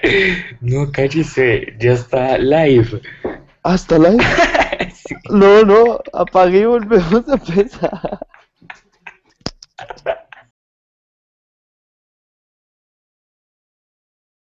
No, cállese, ya está live. ¿Hasta live? Sí. No, no, apague y volvemos a empezar.